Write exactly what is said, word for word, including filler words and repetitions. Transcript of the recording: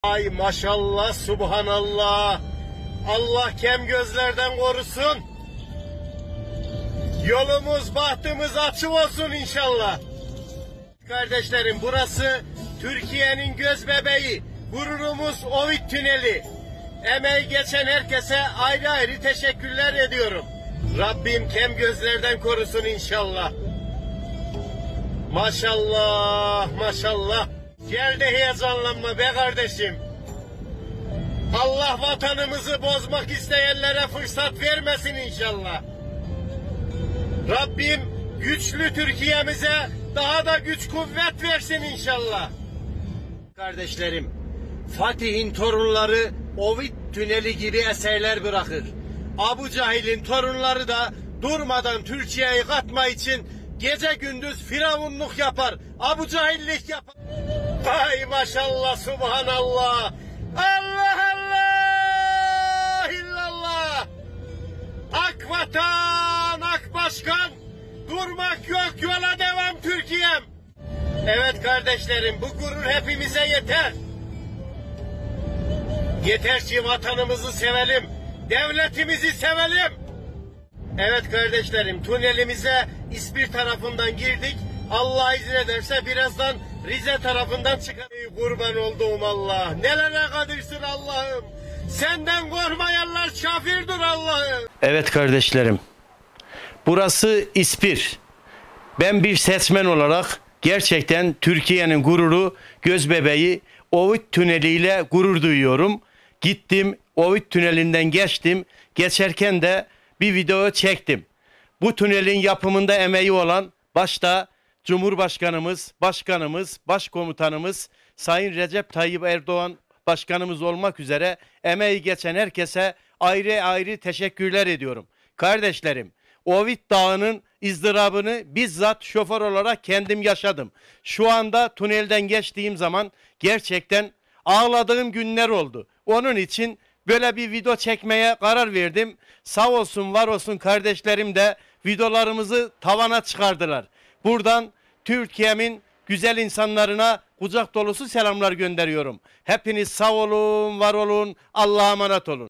Ay maşallah, subhanallah. Allah kem gözlerden korusun. Yolumuz, bahtımız açık olsun inşallah. Kardeşlerim, burası Türkiye'nin göz bebeği, gururumuz Ovid Tüneli. Emeği geçen herkese ayrı ayrı teşekkürler ediyorum. Rabbim kem gözlerden korusun inşallah. Maşallah, maşallah. Gel de heyecanlanma be kardeşim. Allah vatanımızı bozmak isteyenlere fırsat vermesin inşallah. Rabbim güçlü Türkiye'mize daha da güç kuvvet versin inşallah. Kardeşlerim, Fatih'in torunları Ovid Tüneli gibi eserler bırakır. Abu Cahil'in torunları da durmadan Türkiye'yi katma için gece gündüz firavunluk yapar, Abu Cahillik yapar. Ay maşallah, subhanallah. Allah Allah illallah. Ak vatan, ak başkan. Durmak yok, yola devam Türkiye'm. Evet kardeşlerim, bu gurur hepimize yeter. Yeter ki vatanımızı sevelim, devletimizi sevelim. Evet kardeşlerim, tünelimize İspir tarafından girdik. Allah izin ederse birazdan Rize tarafından çıkar. Ey kurban olduğum Allah. Nelere kadirsin Allah'ım. Senden korkmayanlar kafirdir Allah'ım. Evet kardeşlerim. Burası İspir. Ben bir seçmen olarak gerçekten Türkiye'nin gururu, göz bebeği Ovid Tüneli ile gurur duyuyorum. Gittim, Ovid Tüneli'nden geçtim. Geçerken de bir video çektim. Bu tünelin yapımında emeği olan başta Cumhurbaşkanımız, Başkanımız, Başkomutanımız Sayın Recep Tayyip Erdoğan Başkanımız olmak üzere emeği geçen herkese ayrı ayrı teşekkürler ediyorum. Kardeşlerim, Ovid Dağı'nın ızdırabını bizzat şoför olarak kendim yaşadım. Şu anda tünelden geçtiğim zaman gerçekten ağladığım günler oldu. Onun için böyle bir video çekmeye karar verdim. Sağ olsun, var olsun kardeşlerim de videolarımızı tavana çıkardılar. Buradan Türkiye'min güzel insanlarına kucak dolusu selamlar gönderiyorum. Hepiniz sağ olun, var olun, Allah'a emanet olun.